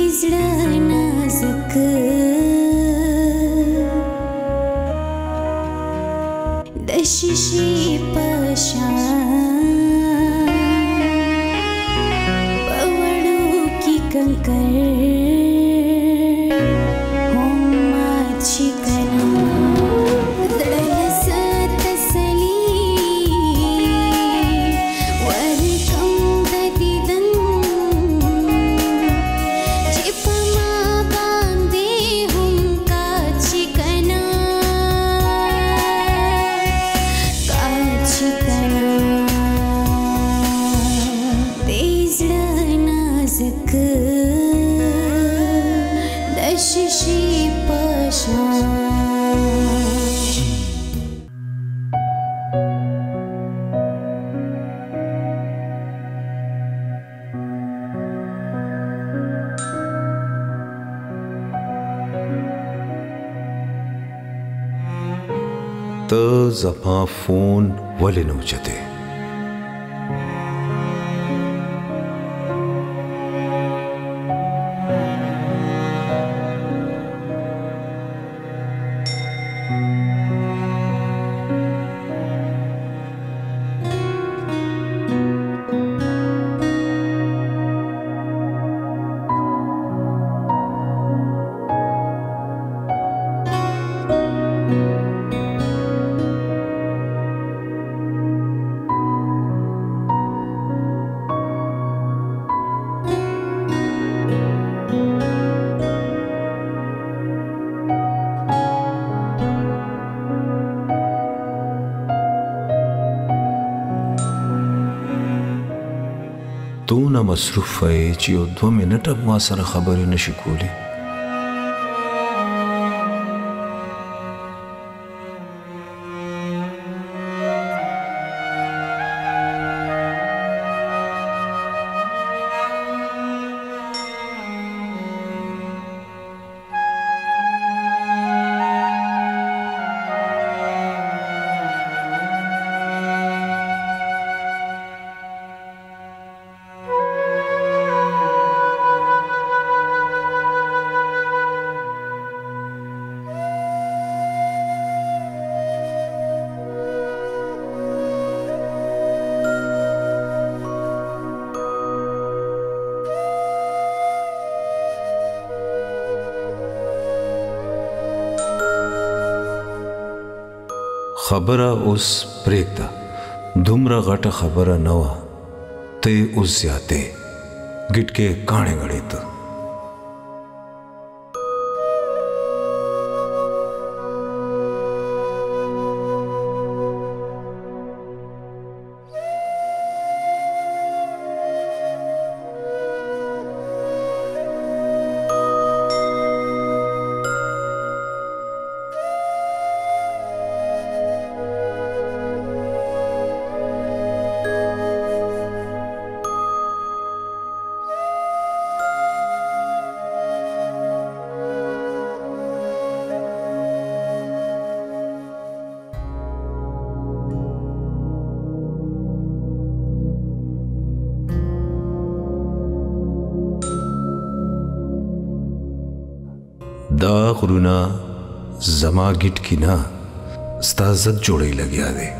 तो ज़फ़ा फ़ोन वले न उचते دونه مصروف وای چې یو 2 منټه ما سره خبرې نشي کولی. خبره اوس پرېږده، دومره غټه خبره نه وه، ته یې اوس زیاتې ګټ کې کاڼې غړې ته. دا غرونه زما ګټ کی نه ستا عزت جوړی لګیا دی.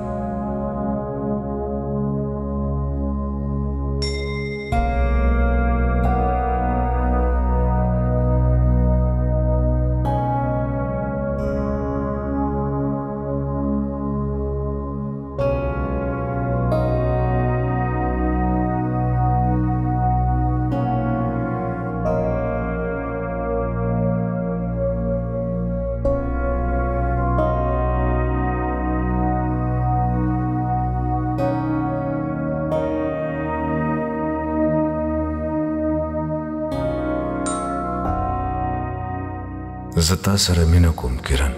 زتا سره مینه کوم کرن.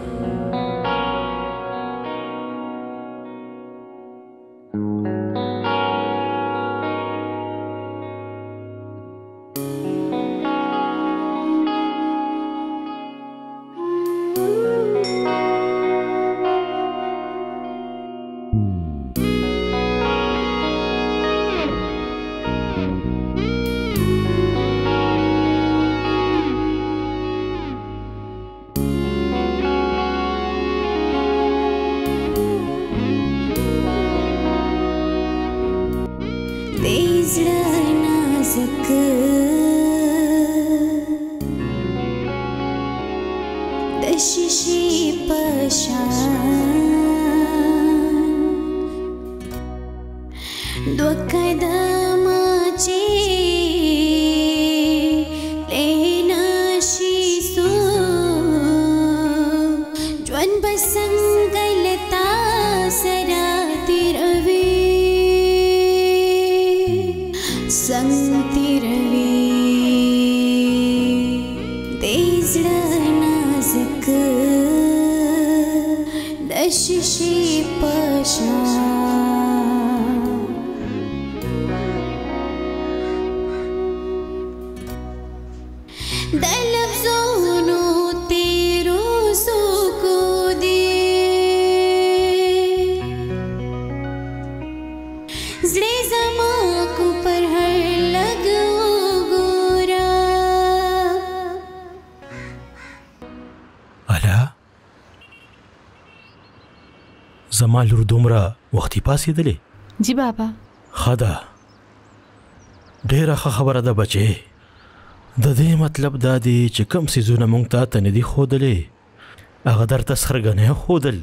زما لور دومره وختي پاسېدلې؟ جی بابا. ښه ده، ډېره ښه خبره ده بچې. د دې مطلب دا دی چې کوم څیزونه موږ ته نه دي ښودلې هغه درته څرګنې ښودل.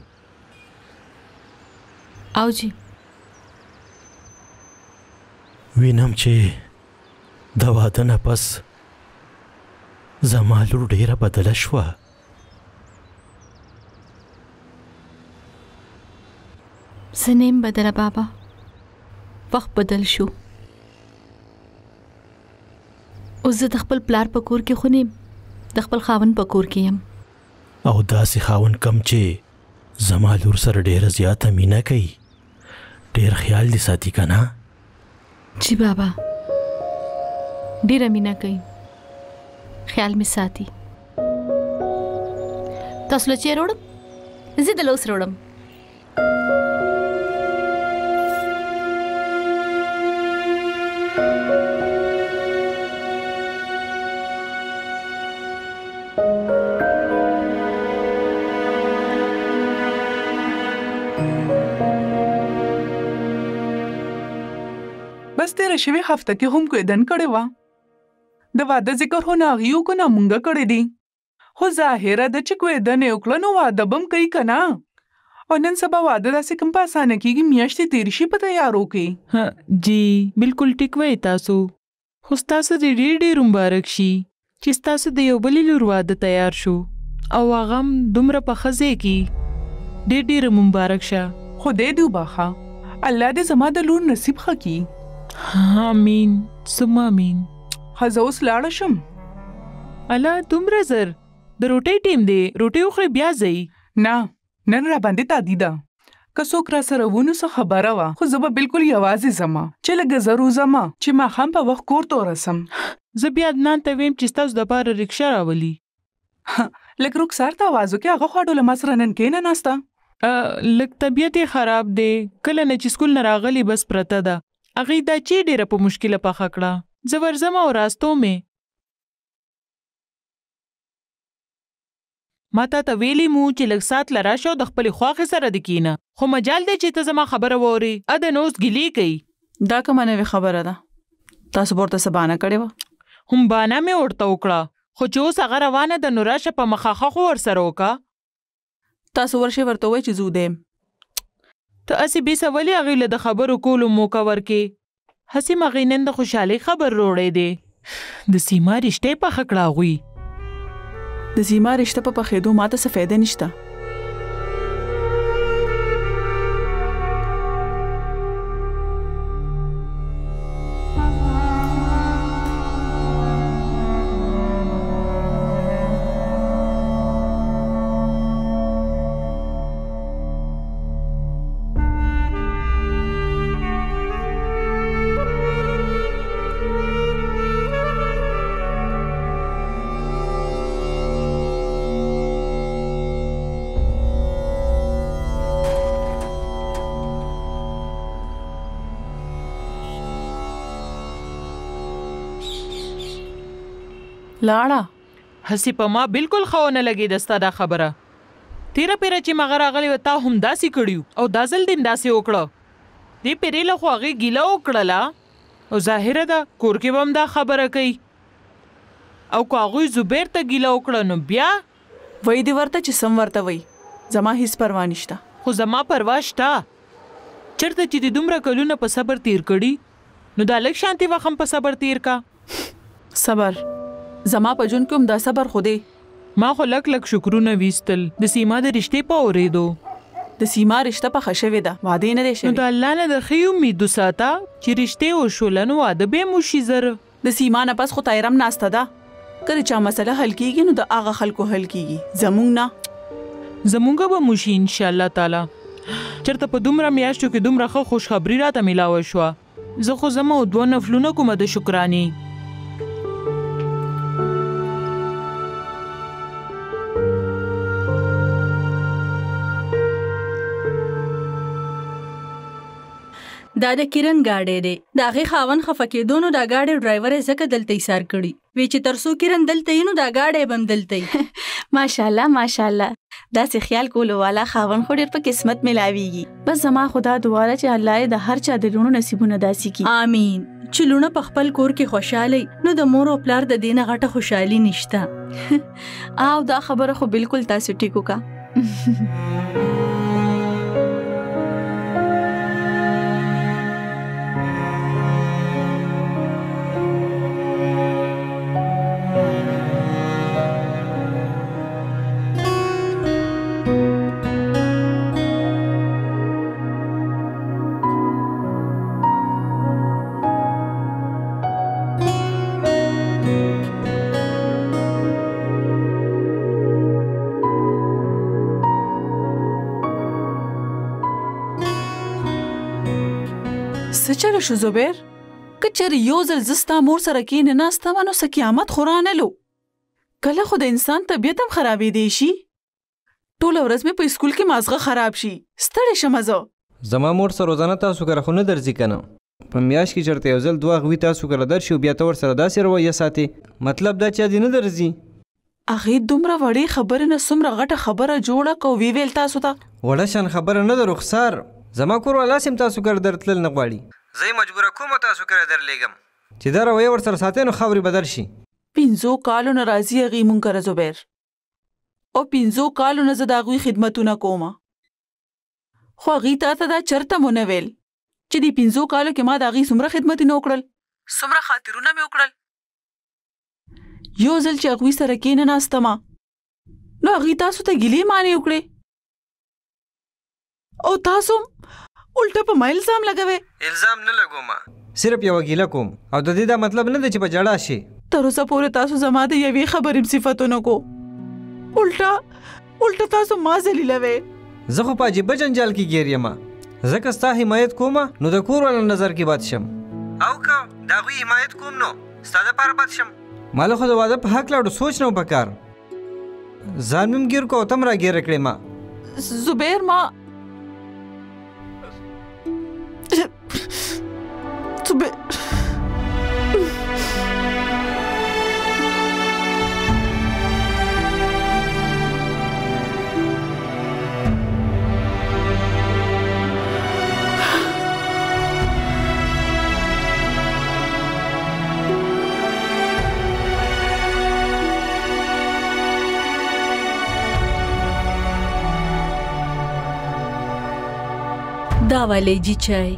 او جی وینم چې د واده نه پس زما لور ډېره بدله شوه. زنیم بدله بابا، وخت بدل شو. اوس زه د خپل پلار په کور کې خو نه یم، د خپل خاوند په کور کې یم. او داسې خاوند کم چې زما لور سره ډېره زیاته مینه کوي، ډېر خیال دې ساتي که نه؟ جی بابا، ډېره مینه کوي، خیال مې ساتي. تاسو له چیرې وړم؟ زه د لوس وړم. بس تیره شوی هفته کې هم کویدن کړې وه. د واده ذکر خو نه هغې وکړو نه مونږه کړی دی، خو ظاهره ده چې کویدن یې وکړه نو واده به هم کوي که نه. او نن سبا واده داسې کوم په اسانه کېږي، میاشتې تېرې شي په تیارو کې. جی بالکل ټیک وایي تاسو، خو ستاسو دې ډېر مبارک شي چې ستاسو د یو بلې لور واده تیار شو او هغه هم دومره په ښه ځای کې. ډېر مبارک شه. خدای دې وبخښه، الله دې زما د لور نصیب ښه کړي. آمین ثم آمین. ښه زه اوس لاړه شم. الله دومره زر د روټۍ ټیم دی، روټۍ وخورئ بیا ځئ. نه نن را باندې تادي ده، که څوک را سره ونو څه خبره وه، خو زه به بالکل یوازې ځمه چې لږه زه روزمه چې ماښام په وخت کور ته ورسم. زه بیا عدنان ته ویم چې ستاسو دپاره رکشه راولي. لږ رخسار ته آواز وکړې، هغه خوا ډوله ما سره نن کښېنه ناسته. لږ طبیعت یې خراب دی، کله نه چې سکول نه راغلی بس پرته ده. هغې دا چې ډېره په مشکله پخه کړه، زه ورځم او راستو مې. ما ته ویلي مو چې لږ ساعت له راشه او د خپلې خواښې سره دې کښېنه، خو مجال دی چې ته زما خبره واورې. د نوس ګیلې کوي. دا کومه نوې خبره ده؟ تاسو به ورته څه بانه کړې وه؟ هم بانه مې ورته وکړه، خو چې اوس هغه روانه ده نو راشه په مخاخه خو ورسره وکړه. تاسو ورشئ ورته ووایئ چې زه وده یم. ته هسې بې سوالي هغې له د خبرو کولو موقع ورکې. هسې هغې نن د خوشحالۍ خبر روړی دی. د سیما رشته یې پخه کړه هغوی. د سیما رشته په پخېدو ما ته څه فایده نشته. لاړه هسې په ما بالکل ښه ونه لګېده ستا دا خبره. تېره پیره چې مغه راغلی وه تا هم داسې کړي او دا ځل دې داسې وکړه. دې پیرې له خو هغې ګیله وکړله او ظاهره ده کور کې به هم دا خبره کوي او که هغوی زبیر ته ګیله وکړه نو بیا وای دې ورته چې سم ورته وای زما هیڅ پروا نشته خو زما پروا شته چېرته چې دې دومره کلونه په صبر تیر کړي نو دا لږ شانتې وخت هم په صبر تیر کا صبر زما په ژوند کې هم دا صبر خو دی ما خو لک شکرونه ویستل د سیما د رشتې په اورېدو د سیما رشته پخه شوې ده واده نه دی نو شوی د الله نه د ښې امید وساته چې رشتې وشول نو واده به هم وشي زر د سیما نه پس خو تایرم ناسته ده کله چا مسله حل کیږي نو د هغه خلکو حل کیږي زمونږ نه زمونږ به موشي ان شاء الله تعالی چرته په دومره میاشتو کې دومره ښه خوشخبري راته میلاوه شوه زه خو زما 2 نفلونه کومه د شکرانې دا د کرن گاډي دی دا غي خاون خفکه دونو دا گاډي ډرایور زکه دلته ایثار کړي وی چې ترسو کرن دلته نو دا گاډي بم دلته ماشاءالله دا سه خیال کولو والا خاون خو ډېر په قسمت ملاويږي بس زما خدا دعا چې الله د هر چا د لونو نصیبونه داسي کی امين چې لونه په خپل کور کې خوشاله نو د مور او پلار د دینه غټه خوشحالي نشته او دا خبره خو بالکل تاسو ټیکو کا چلو شو زبیر کچر یو ځل زستا مور سره کې نه ناسته نو س قیامت خورانه لو کله خو د انسان طبیعت هم خرابې دی شي ټول ورځ مې په اسکول کې مازغه خراب شي ستړي شمزه زما مور سره روزانه تاسو کړه خو نه درځي کنه په میاش کې چرته یو ځل 2 غوي تاسو کړه درشي بیا تور سره داسې رویه ساتي مطلب دا چې دې نه درځي اغه دومره وړي خبره نه سمره غټه خبره جوړه کو وی ویل تاسو ته وړه شان خبره نه د رخصار زما کور ولا سم تاسو کړه درتل نه غواړي زه مجبور کوم تاسو کړه درلېګم چې دا رویه ور سره ساتي نو خبري بدل شي 5 کالو ناراضي غي مونږ کړه زبیر او 5 کالو نه زدا غوي خدمتونه کومه خو غي ته دا چرته مونږ ویل چې دی 5 کالو کې ما دا غي سمره خدمت نه وکړل سمره خاطرونه مې وکړل یو ځل چې غوي سره کې نه ناستما نو غي تاسو ته ګلې معنی وکړي او تاسو الټا په ما الزام لګوي الزام نه لګوم صرف یو ګیله کوم او د دې دا مطلب نه دی چې په جړه شي تر اوسه پورې تاسو زما د یوې خبرې صفاتونه کو الټا تاسو ما ذلیلوي زه خو په عجیب جنجال کې ګیر یم زکه ستا حمایت کوم نو د کور ول نظر کې بات شم او که دا غوي حمایت کوم نو ستاسو پر بات شم مال خو د واده په حق لاړو سوچ نه وکړ ځانم ګیر کو تم را ګیر کړې ما زبیر ما دا वाले जी चाय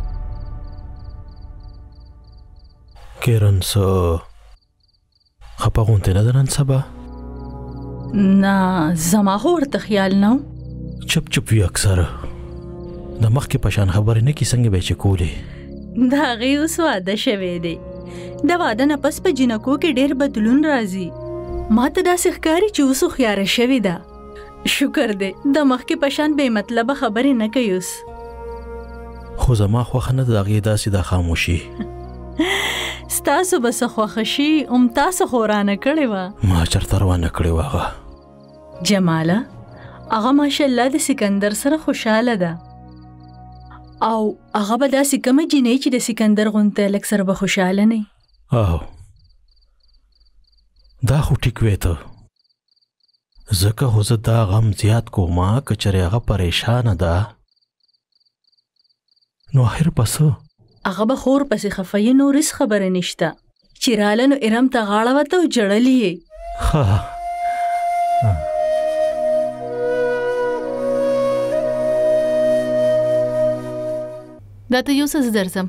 کرن سو خپه غونته نه نن سبا نه زما خو ورته خیال نه چپ وی اکثر د مخ کې پشان خبرې نه کی څنګه به چکولې دا غي اوس واده شوه دی دا واده نه پس په جنکو کې ډېر بدلون راځي ما ته دا ښکاری چې اوس خيار شوی دا شکر دې د مخ کې پشان به مطلب خبرې نه کوي اوس خو زما خو خنه د غي داسې د خاموشي ستاسو بس خوښشي تاسو خورانه کړې و ما چرته روانه کړې واغه جماله هغه ماشاءالله د سکندر سره خوشاله ده او هغه به داسې کومه جنۍ چې د سکندر غونته لک سره به خوشاله نه او دا خو ټیک وې ته زکه هو زه دا غم زیات کومه کچره هغه پریشان ده نو اخر پس هغه به خور پسې خفه نو رس خبره نشته چې راله نو ارم ته غاړه وته او جړلې یې. دا ته یو څه زه درځم.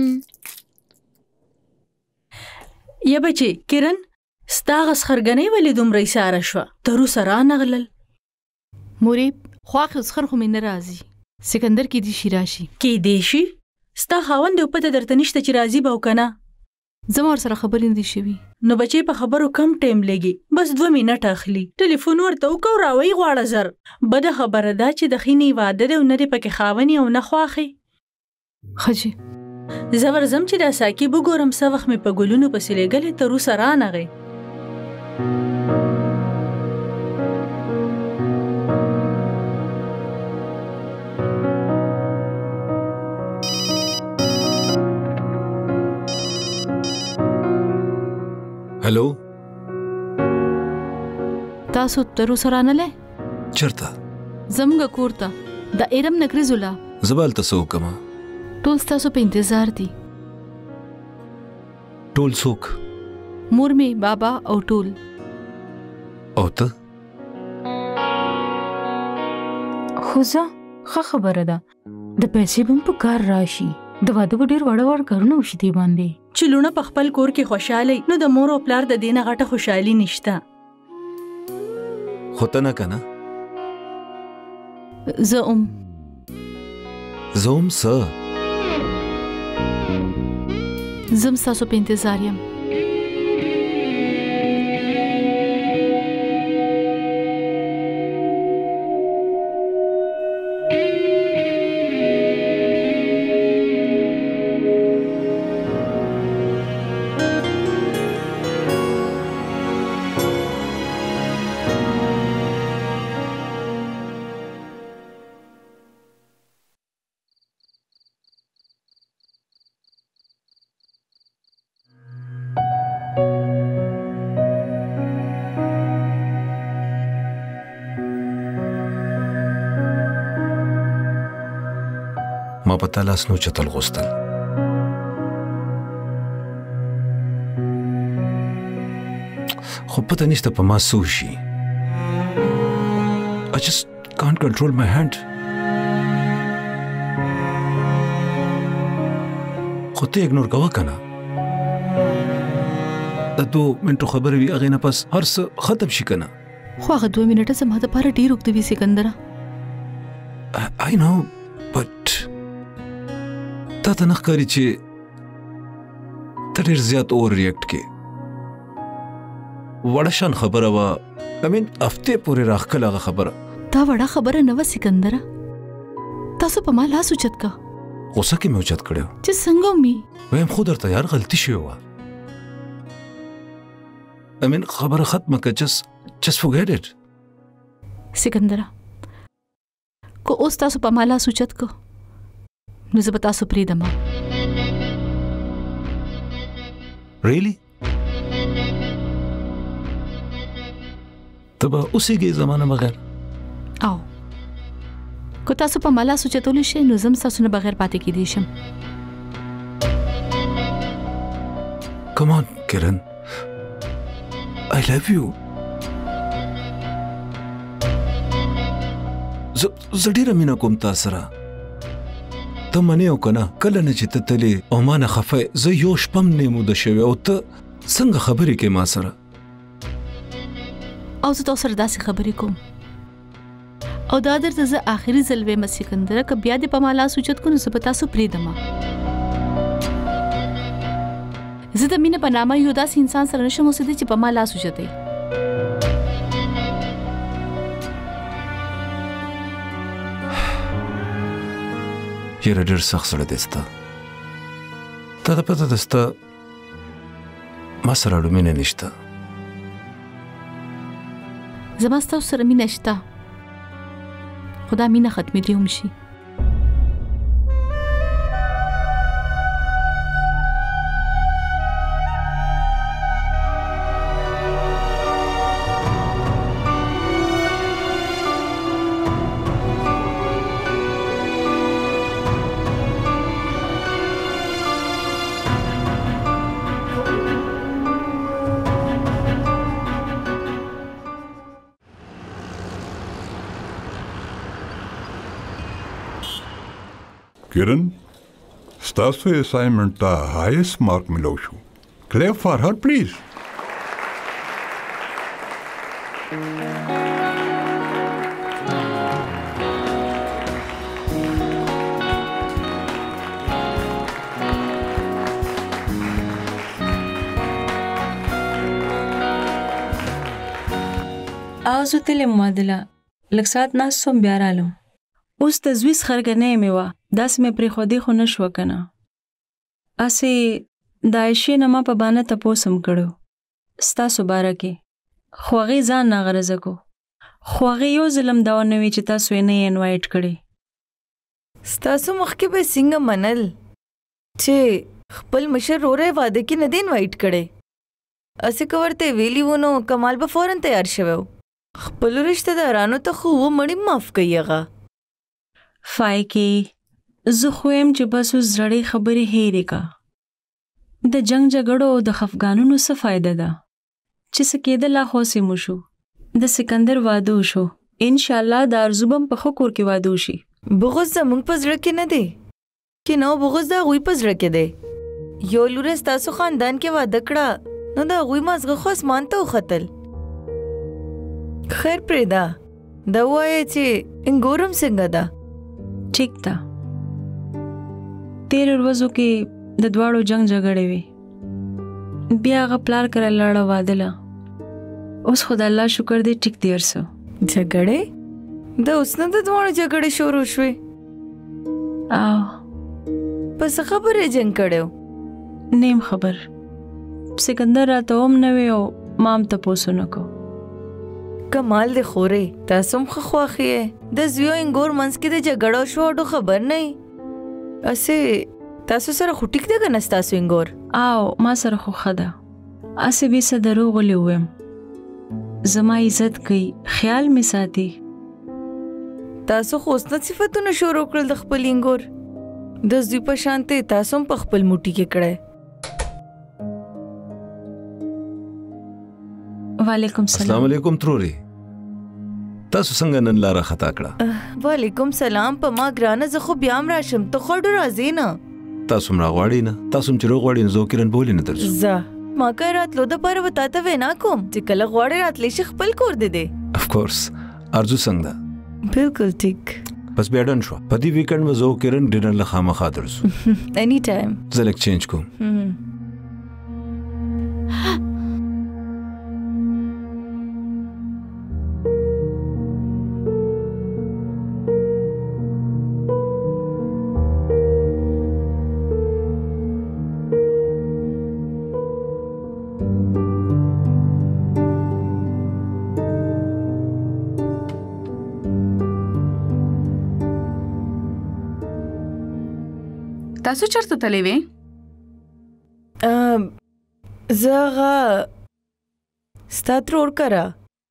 یا بچې کرن ستا هغه سخرګنۍ ولې دومره ایساره شوه تر اوسه رانغلل؟ مورې خواښې اوسخر خو مې نه راځي. سکندر کیدای شي راشي. کیدای شي ستا خاوند یې پته درته نشته چې راځي به او که نه؟ زما ورسره خبرې نه دي شوي. نو بچې په خبرو کم ټایم لګي بس 2 منټه اخلي. ټلیفون ورته وکړه او راوی غواړه زر. بده خبره ده چې د خینې واده دی او نه دی پکې خاوني او نه خواښې. ښه جي زه ورځم چې دا ساقب وګورم څه وخت مې په ګلونو پسې لېږلې تر اوسه رانغې. هلو تاسو تر اوسه رانغلې؟ چرته؟ زموږ کور ته د ایرم نکري زولا. زه به هلته څه وکړمه؟ ټول ستاسو په انتظار دي. ټول څوک؟ مور مې بابا او ټول. او ته؟ خو زه ښه خبره ده د پیسې به په کار راشي. د واده به ډېر وړ کارونه وشي دې باندې. چې لونه په خپل کور کې خوشحاله نو د مور او پلار د دې نه غټه خوشحالي نشته. خو ته نه که نه؟ زه څه؟ زم ستاسو په انتظار یم. ما په تا لاس نو چتل غوستل. خو پته نشته په ما څه وشي. I just can't control my hand. خو ته اګنور کوه که نه. د 2 منټو خبرې وي هغې نه پس هر څه ختم شي که نه. خو هغه 2 منټه زما دپاره ډېر اوږده وي سکندره. I know but تا ته نه ښکاري چې ته ډېر زیات اوور ریاکټ کې. وړه شان خبره وه هفتې پورې راښکله هغه خبره. دا وړه خبره نه وه سکندره. تاسو په ما لاس اوچت که. غوسه کې مې اوچت کړی و چې څنګه ومي ویم خو درته یار غلطي شوې وه. خبره ختمه که just forget it. سکندره که اوس تاسو په ما لاس اوچت که نو زه به تاسو پرېږدم. Really? ته به اوسېږې زما نه بغیر؟ او که تاسو په ما لاس اوچتولی شئ نو زه هم ستاسو نه بغیر پاتې کېدی شم. Come on, Kiran. I love you. زه ډېره مینه کوم تا سره. ته منې او که نه کله نه چې ته تلې او ما نه خفه زه یو شپه هم نه یم موده شوې او ته څنګه خبرې کوې ما سره؟ او زه تاسو سره داسې خبرې کوم او دا درته زه آخري ځل ویم سکندره که بیا دې په ما لاس اوچت کړو نو زه به تاسو پرېږدم. زه د مینې په نامه یو داسې انسان سره نشم اوسېدی چې په ما لاس اوچتوي. یاره ډېر سخت سړی دی ستا. تا ته پته ده ستا ما سره اړو مینه نشته. زما ستاسو سره مینه شته خو دا مینه ختمېدلی هم شي. Kiran ستاسو اسایمنټ ته هایست مارک ملو شو. Clap for her please. اوس تلم معادله لږ ساعت ناست سوم بیا رالم. اوس تزویز خرګنې مې وه داسې مې پرېښودې خو نه شوه که نه. هسې د عایشې نه ما په بانه تپوس هم کړی ستاسو باره کې خو هغې ځان ناغرضه کو خو هغې یو ځل هم دا ونه وي چې تاسو یې نه یې انوایټ کړی. ستاسو مخکې به څنګه منل چې خپل مشر وروری واده کې نه دی انوایټ کړی؟ هسې که ورته یې ویلي وو نو کمال به فوراً تیار شوی و. خپلو رشته دارانو ته خو ومړي معاف کوي هغه. فای کې زه خو یم چې بس اوس زړې خبرې هېرې کا. د جنگ جګړو او د خفګانونو څه فایده ده چې څه کېدل خو مو شو. د سکندر واده وشو انشاءالله د ارزو به هم په ښه کور کې واده وشي. بغض زموږ په زړه کې نه دی کې نو بغض د هغوی په زړه کې دی. یو لوری ستاسو خاندان کې واده کړه نو د هغوی مازغه خو اسمان ته وختل. خیر پرېږده دا ووایه چې انګور هم څنګه ده؟ ټیک ده. تېرو ورځو کې د دواړو جنگ جګړې وې بیا هغه پلار کره لاړه واده له. اوس خو د الله شکر دی ټیک دی هر څه. جګړې؟ د اوس نه د دواړو جګړې شروع شوې؟ په څه خبرې جنګ کړی؟ نیم خبر. سکندر راته هم نه وی او ما هم تپوس ونه کو. کمال دی خورې تاسو هم ښه خوښ یې. د زویو انګور منځ کې د جګړو شواډو خبر نه یي. هسې تاسو سره خو ټیک دی که نه ستاسو انګور؟ ما سره خو ښه ده. هسې بې څه دروغ ولې ووایم. زما عزت کوي خیال مې ساتي. تاسو خو اوس نه صفتونه شروع کړل د خپل انګور. د زوی په شانتې تاسو هم په خپل موټي کې کړی. وعلیکم سلام. السلام علیکم تروري. تاسو څنګه نن لاره خطا کړه؟ وعلیکم سلام. په ما ګرانه زه خو بیا هم راشم ته خو ډو راځې نه. تاسو هم راغواړئ نه؟ تاسو هم چې روغواړئ نو زه کرن بولې نه درځو. زه ما که راتلو دپاره به تا ته وینا کوم چې کله غواړې راتلی شي خپل کور دې دی. افکورس. ارزو څنګه ده؟ بالکل ټیک. بس بیا ډن شوه. په دې ویکند به زه او کرن ډینر له خامخا درځو. اني ټایم. زه لږ چینج کوم. تاسو چرته تللی وې؟ زه هغه ستا ترور کره.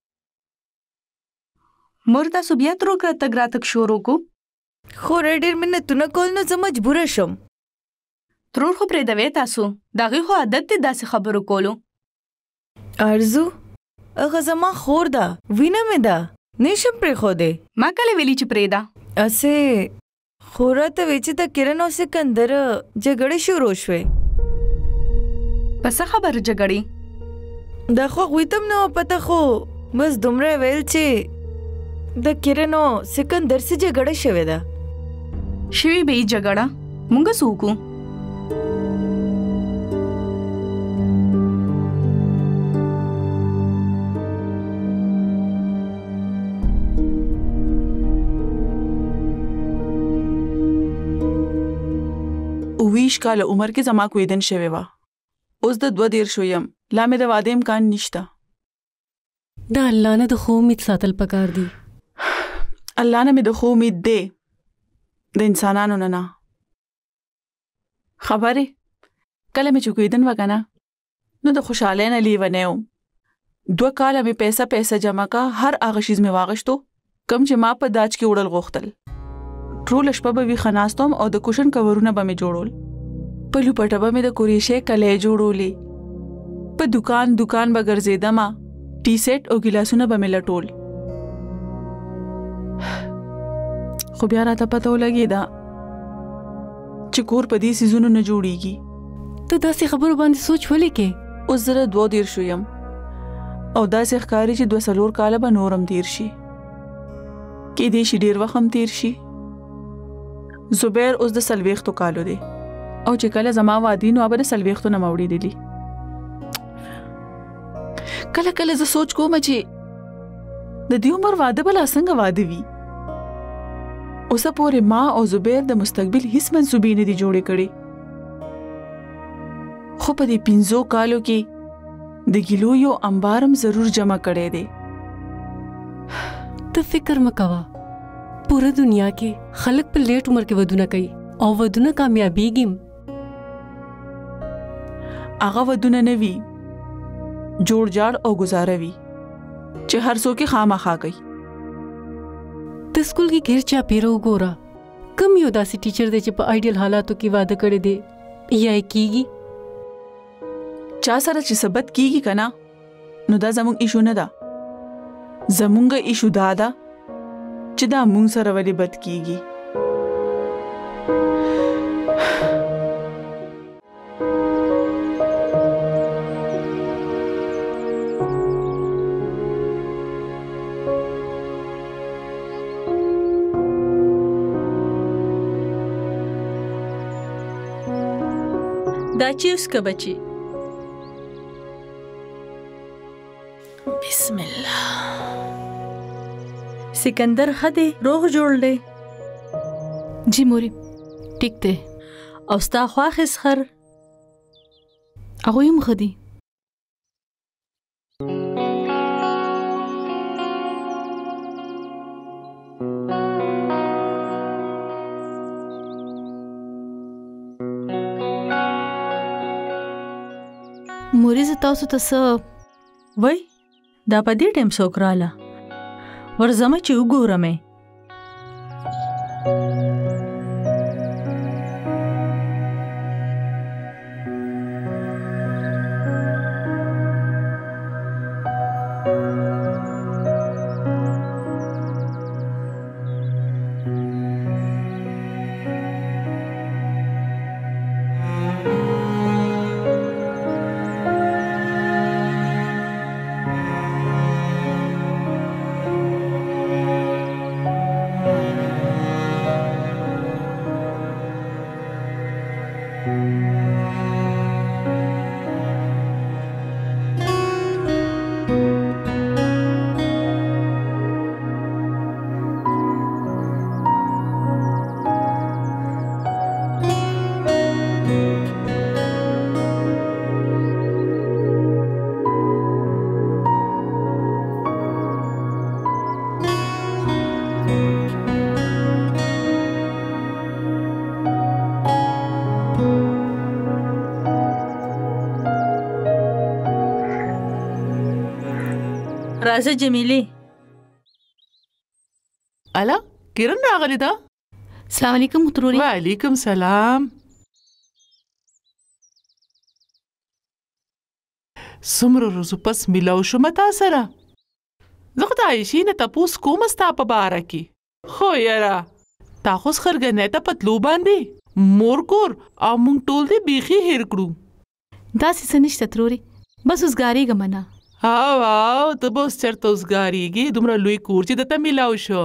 مور تاسو بیا ترور کره تګ راتګ شروع کو؟ خورا ډېر منتونه کول نو زه مجبوره شم. ترور خو پرېږدوې تاسو د هغې خو عادت دی داسې خبرو کولو. ارزو هغه زما خور ده وینه مې ده نه شم پرېښودی. ما کله ویلي چې پرېږده؟ هسې خو راته وی چې د کرن او سکندر جګړې شروع شوې. په څه خبره جګړې؟ دا خو هغوی ته هم نه وه پته خو بس دومره یې ویل چې د کرن او سکندر سره جګړه شوې ده. شوې به یې جګړه مونږ څه وکړو؟ اویش کاله عمر کې زما کویدن شوې وه. اوس د 22 یم. لا مې د واده امکان نشته. د الله نه د خو امید ساتل پکار دي. الله نه مې د خو امید دی د انسانانو نه. خبرې کله مې چې کویدن وکنه نو د خوشحالۍ نه لیونی وم. 2 کاله مې پیسه جمع کا. هر هغه شیز مې واغشتو کم چې ما په داج کې وړل غوښتل. ټوله شپه به ویښه ناستم او د کوشن کورونه به مې جوړول. په لوپټه به مې د کوریشې کلۍ جوړولې. په دکان به ګرځېدمه. ټي سیټ او ګیلاسونه به مې لټول. خو بیا راته پته ولګېده چې کور په دې سيزونو نه جوړيږي. ته داسې خبرو باندې سوچ ولې کې؟ اوس زه 22 شوم او داسې ښکاري چې 2 کاله به نورم تیر شي. کېدای شي ډېر وخت هم تیر شي. زبیر اوس د 40 کالو دی او چې کله زما وادي نو به د 40 نه موړې دي. کله کله زه سوچ کوم چې د دې عمر واده بل څنګه واده وي. اوسه پورې ما او زبیر د مستقبل هیڅ منصوبې نه دي جوړې کړې. خو په دې 15 کالو کې د ګیلو یو انبارم ضرور جمع کړی دی. ته فکر مکوا، پوره دنیا کې خلک په لیټ عمر کې ودونه کوي او ودونه کامیابیږي. هغه ودونه نه وي، جوړ جاړ او گزاره وي چې هر څوک خامخا کوي. د سکول کې غیر چا پیرو ګورا کم یو داسې ټیچر دی چې په آیډیل حالاتو کې واده کړی دی یا کیږي. چا سره چې ثبت کیږي کنه نو دا زموږ ایشو نه ده. زموږ ایشو دا ده چې دا موږ سره ولې بد کیږي. دا چې اوس که بچي بسم الله. سکندر خدي روغ جوړ دی؟ جی موري ټیک دی. او ستا خواخ خر هغوی هم ښه دي. موري زه تاسو ته څه وای دا په دې ټیم څوک راله ورځمه چې وګورم یې. راځه جمیلې. الا کرن راغلی دا. السلام علیکم تروري. وعلیکم سلام. څومره ورځو پس میلاو شوم تا سره. زه خو د عایشې نه تپوس کوم ستا په باره کې. خو یاره تا خو خرګنۍ ته په تلو باندې مور کور او موږ ټول دې بیخي هېر کړو. داسې څه نشته تروري، بس اوسګارېږم نه. واو ته به اوس چېرته اوسګارېږي؟ دومره لوی کور چې درته میلاو شو.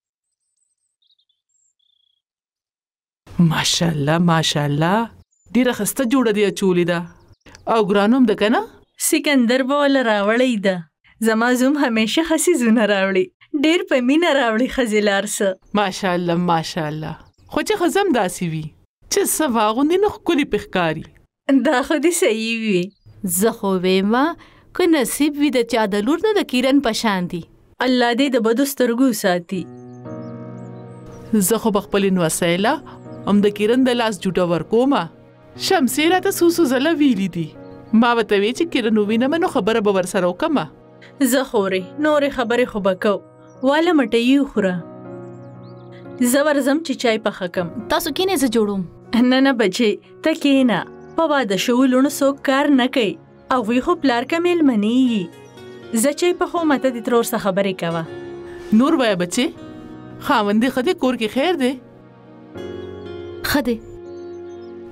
ماشاءالله ماشاءالله ډېره ښایسته جوړه دې اچولې ده او ګرانه هم ده که نه؟ سکندر به وله راوړی ده. زما زوم همیشه ښه څیزونه راوړي، ډېر په مینه راوړي ښځې لار څه. ماشاءالله ماشاءالله. خو چې ښځه هم داسې وي چې څه واغوندي نو ښکلي پې ښکاري. دا خو دې صحیح وي. زه خو ویمه که نصیب وي د چا د لور نه د کیرن په شان دي. الله دې د بدو سترګو ساتي. زه خو به خپلې نوسیله هم د کیرن د لاس جوټه ورکومه. شمسې راته څو څو ځله ویلي دي. ما ورته وی چې کیرن ووینمه نو خبره به ورسره وکړمه. زه خورې نورې خبرې خو به کو واله مټۍ وخوره. زه ورځم چې چای پخه کم. تاسو کینې زه جوړوم. نه نه بچې ته کېنه. په واده شوو لوڼو څوک کار نه کوي. هغوی خو پلار که میلمنې. زه چای پخوم ته د ترور څه خبرې کوه. نور وایه بچې خاوند دې ښه دی؟ کور کې خیر دی؟ ښه دی.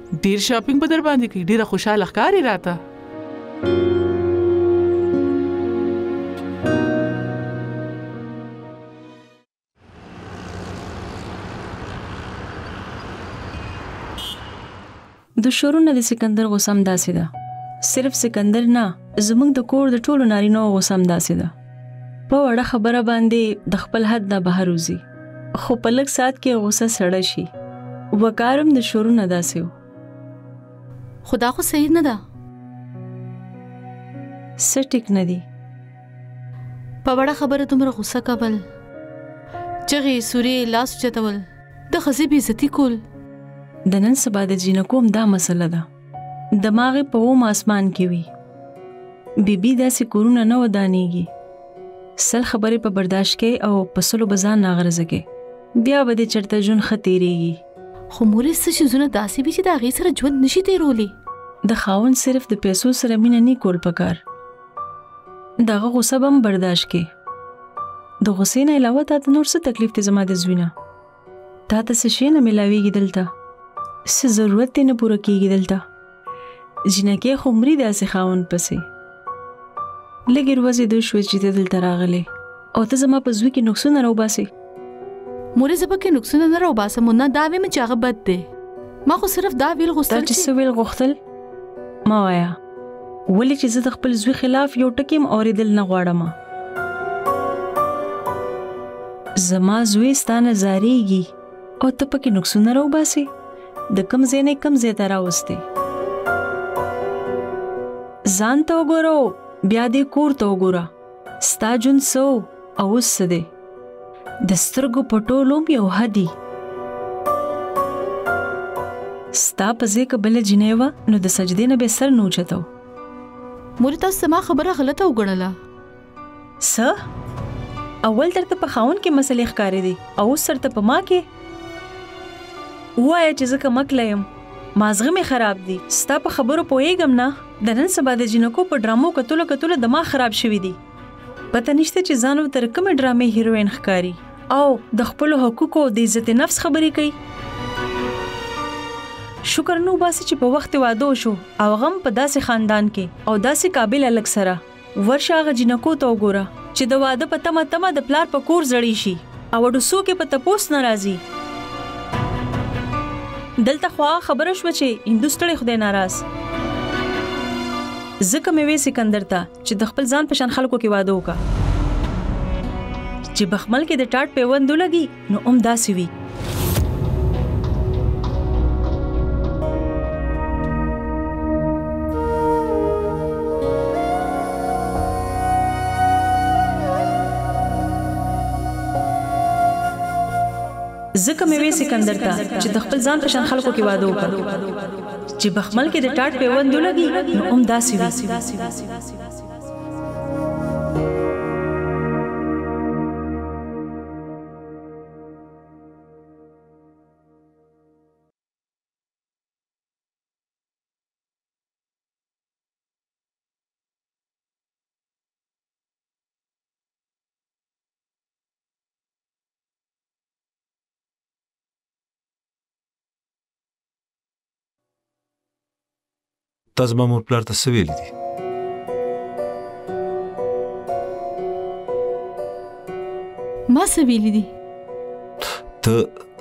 ډیر شاپینګ په در باندې کوي، ډیره خوشاله ښکاري راته. د شورونه د سکندر غوسه هم داسې ده. صرف سکندر نه، زموږ د کور د ټولو نارینهو غوسه هم داسې ده. په وړه خبره باندې د خپل حد نه بهر وځي، خو په لږ ساعت کې غوسه سړه شي. وقارم د شورونه داسې و. خدا خو صحیح نه ده. څه ټیک نه دي. په وړه خبره دومره غوسه کول، چغې سورې لاس اوچتول، د ښځې بېعزتي کول. د نن سبا د جینکو هم دا مسله ده. دماغ یې په اوم اسمان کې وي. بیبي داسې کورونه نه ودانېږي. سل خبرې په برداشت کې او په سلو به ځان ناغرضه کې، بیا به دې چرته ژوند ښه تېرېږي. خو مورې څه شیزونه داسې وي چې د هغې سره ژوند نشي تېرولی. د خاوند صرف د پیسو سره مینه نه کول پکار، د هغه غوسه به هم برداشت کې. د غوسې نه علاوه تا ته نور څه تکلیف دی زما د زوی نه؟ تا ته څه شی نه میلاویږي دلته؟ څه ضرورت یې نه پوره کېږي دلته؟ جینکې خو مري داسې خاوند پسې. لږې ورځې دوی شوې چې ته دلته راغلې او ته زما په زوی کې نقصونه راوباسې. مورې زه پکې نقصونه نه راوباسم، نه دا ویم چې هغه بد دی. ما خو صرف دا ویل غوښتل چې څه ویل غوښتل ما وایه، ولې چې زه د خپل زوی خلاف یو ټکی هم اورېدل نه غواړم. زما زوی ستا نه زارېږي او ته پکې نقصونه راوباسې. د کم ځای نه کم ځای ته راوستې. ځان ته وګوره، بیا دې کور ته وګوره. ستا ژوند څه او اوس څه دی؟ د سترګو په ټولو یو حد دی. ستا په ځای که بله جینۍ وه نو د سجدې نه به سر نه اوچتو. مورې تاسو زما خبره غلطه وګڼله. څه؟ اول درته په خاوند کې مسلې ښکارې دي او اوس درته په ما کې؟ ووایه چې زه کمکله یم، مازغه مې خراب دي. ستا په خبرو پوهېږم نه. د نن سبا د جینکو په ډرامو کتلو دماغ خراب شوي دي. پته نشته چې ځان ورته کومې ډرامې هیروین ښکاري او د خپلو حقوقو د عزت نفس خبرې کوي. شکر نه وباسي چې په وخت واده وشو او غم په داسې خاندان کې او داسې قابل هلک سره. ورشه هغه جینکو ته وګوره چې د واده په تمه د پلار په کور زړی شي او ډوسو کې په تپوس نه راځي. دلته خو خبره شوه چې هندوستړی خدای ناراض. ځکه مې وې سکندر ته چې د خپل ځان په شان خلکو کې واده وکړه چې بخمل کې د ټاټ پیوند ولګي نو هم داسې وي. ځکه مې وې سکندر ته چې د خپل ځان په شان خلکو کې واده وکړه چې بخمل کې د ټاټ پیوند ولګي نو هم داسې وي. تا زما مور پلار ته څه ویلي دي؟ ما څه ویلي دي؟ ته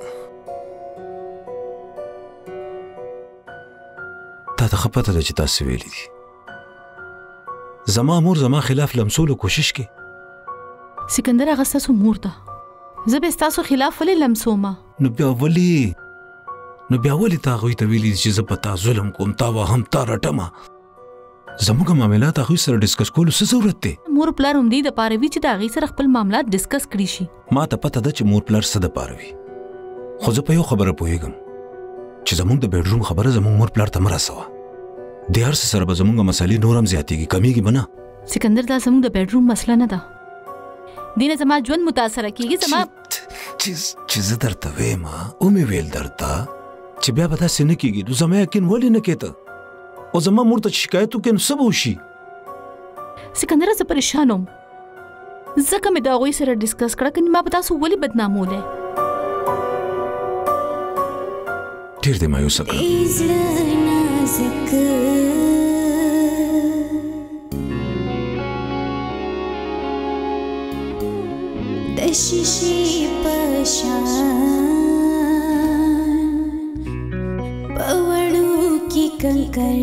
ته ښه پته ده چې تا څه ویلي دي. زما مور زما خلاف لمسولو کوشش کوي. سکندر هغه ستاسو مور ده، زه به ستاسو خلاف ولې لمسوم؟ نو بیا ولې تا هغوی ته ویلي دي چې زه په تا ظلم کوم، تا وهم، تا رټمه؟ زموږ معاملات هغوی سره ډسکس کولو څه ضرورت دی؟ مور پلار همدې دپاره وي چې د هغې سره خپل معاملات ډسکس کړي شي. ما ته پته ده چې مور پلار څه دپاره وي، خو زه په یو خبره پوهېږم چې زموږ د بیډروم خبره زموږ مور پلار ته مه رسوه. د هر څه سره به زموږ مسالې نور هم زیاتېږي، کمیږي به نه. سکندر دا زموږ د بیډروم مسله نه ده، دې نه زما ژوند متاثره کېږي. زما چې زه درته ویم ومې ویل درته چې بیا به داسې نه کېږي، نو زما یقین ولې نه کېته؟ او زما مور ته چې شکایت وکړې نو څه به وشي؟ سکندره زه پریشان وم، ځکه مې د هغوی سره ډسکس کړه، کنې ما به تاسو ولې بدنامولی؟ ډېر دې مایوسه کړم. د شیشې په شان په وړو کې کنکر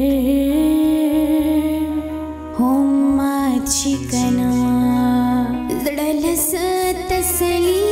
هم مات شي کنه زړه لس تسلي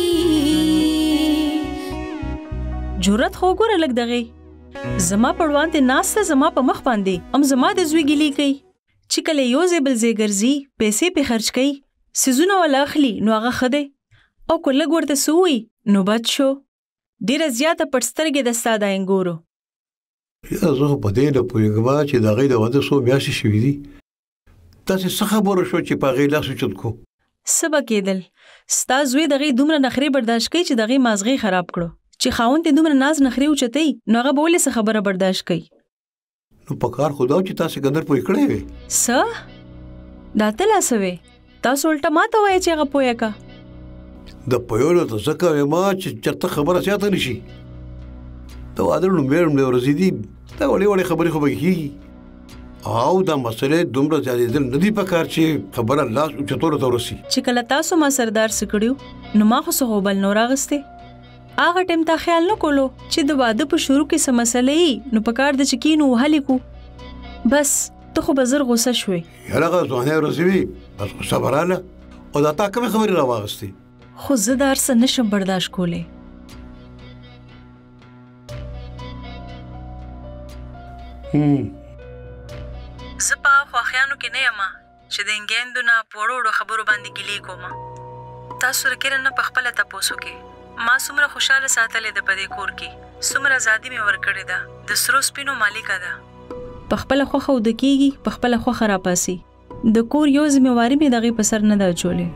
جرأت خو ګوره لږ دغې زما پړوان ته ناسته زما په مخ باندې هم زما د زوی ګیلې کوي چې کله یو ځای بل ځای ګرځي پیسې پې خرچ کوي سیزونه ولا اخلي نو هغه ښه دی او که لږ ورته څه ووایي نو بد شو ډېره زیاته پټ سترګې د ستا د انګورو یا زه خو په دې نه پوهېږم چې د هغې د واده څو میاشتې شوي دي داسې څه خبره شوه چې په هغې لاس اوچت کړو څه به کېدل ستا زوی د هغې دومره نخرې برداشت کوي چې د هغې مازغې خراب کړو چې خاوند ته دومره ناز نخرې اوچتوي نو هغه به ولې څه خبره برداشت کوي نو په کار خو دا و چې تا سکندر پوه کړی وې څه دا ته لا څه وې تاسو الټه ماته وایه چې هغه پوهه کا د پوهولو ته ځکه وایم چې چېرته خبره زیاته نه شي د واده لومړۍ ورځې دي دا وړې وړې خبرې خو به کېږي او دا مسئلې دومره زیاتېدل نه دي پکار چې خبره لاس اوچتولو ته ورسي چې کله تاسو ما سردار څه کړي نو ما خو څه غوبل نور اغستې هغه ټیم ته خیال نه کولو چې د واده په شروع کې څه مسئلې نو پکار د چې کینو وهلې کو بس ته خو به زر غوسه شوې یاره هغه ځوانۍ ورځې وي بس غوسه به راله او دا تا کومې خبرې راواغستې خو زه دا هر څه نشم برداشت کولی زه په خواخیانو کې نه یم چې د انګیندو نه په وړو وړو خبرو باندې ګیلې کوم تاسو رکیره نه په خپله تپوس وکړئ ما څومره خوشحاله ساتلې ده په دې کور کې څومره ازادي مې ورکړې ده د سرو سپینو مالکه ده په خپله خوښه اوده کېږي په خپله خوښه راپاسي د کور یو ذمهواري مې د هغې په سر نه ده اچولې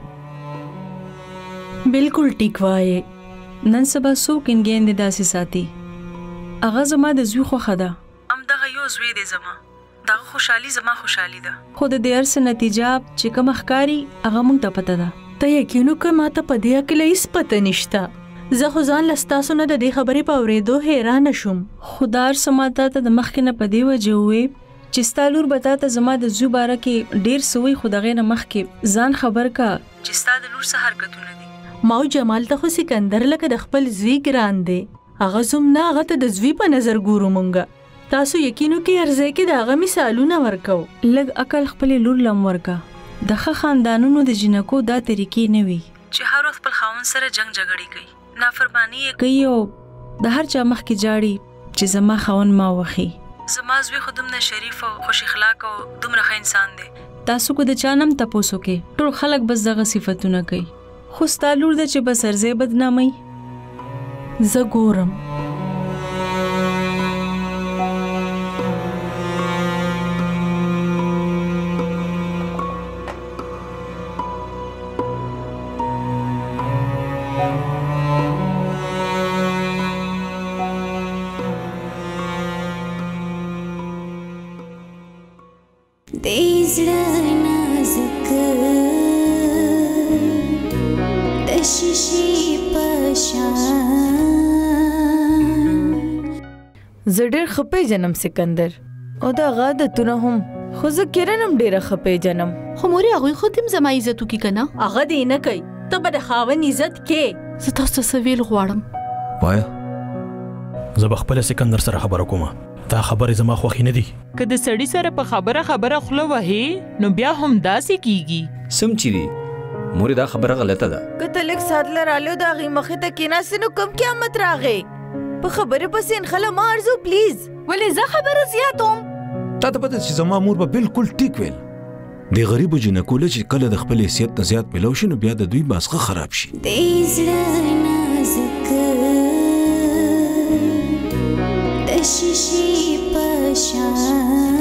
بالکل ټیک وایې نن سبا څوک انګیندې داسې ساتي هغه زما د زوی خوښه ده همدغه یو زوی دی زما دغه خوشحالي زما خوشحالي ده خو د دې هر څه نتیجه چې کومه ښکاري هغه موږ ته پته ده ته یقین وکړه ما ته په دې هکله هېڅ پته نشته زه خو ځان له ستاسو نه د دې خبرې په اورېدو حیرانه شوم خو دا هر څه ما تا ته د مخکې نه په دې وجه وویې چې ستا لور به تا ته زما د زوی باره کې ډېر څه وایي خو د هغې نه مخکې ځان خبر کا چې ستا د لور څه حرکتونه دي ما او جمال ته خو سکندر لکه د خپل زوی ګران دی هغه زوم نه هغه ته د زوی په نظر ګورو مونږه تاسو یقین وکړئ هر ځای کې د هغه مثالونه ورکو لږ عقل خپلې لور لم ورکه د ښه خاندانونو د جنکو دا طریقې نه وي چې هر وخت خپل خاوند سره جنګ جګړې کوي نافرماني یې کوي او د هر چا مخکې جاړي چې زما خاوند ما وخي زما زوی خو دومره شریف او خوش اخلاق او دومره ښه انسان دی تاسو کو د چا نه هم تپوس وکړئ ټول خلک بس دغه صفتونه کوي خو ستا لور ده چې بس هر ځای بدناموي زه ګورم زه ډېر ښه پیژنم سکندر او د هغه عادتونه هم خو زه کرن هم ډېره ښه پیژنم خو مورې هغوی خو دې هم زما عزت وکړي که نه هغه دې نه کوي ته به د خاوند عزت کې زه تاسو ته څه ویل غواړم وایه زه به خپله سکندر سره خبره کومه دا خبرې زما خوښې نه دي که د سړي سره په خبره خوله وهې نو بیا هم داسې کیږي سم چې دي مورې دا خبره غلطه ده که ته لږ ساتله رالو د هغې مخې ته کېناستې نو کوم قیامت راغی په خبرې پسې انخله ما ارزو پلیز ولې زه خبره زیاتوم تا ته پته چې زما مور به بالکل ټیک ویل د غریبو جنکو له چې کله د خپل حیثیت نه زیات میلاو شي نو بیا د دوی مازغه خراب شي د زړه نازک د شیشې په شان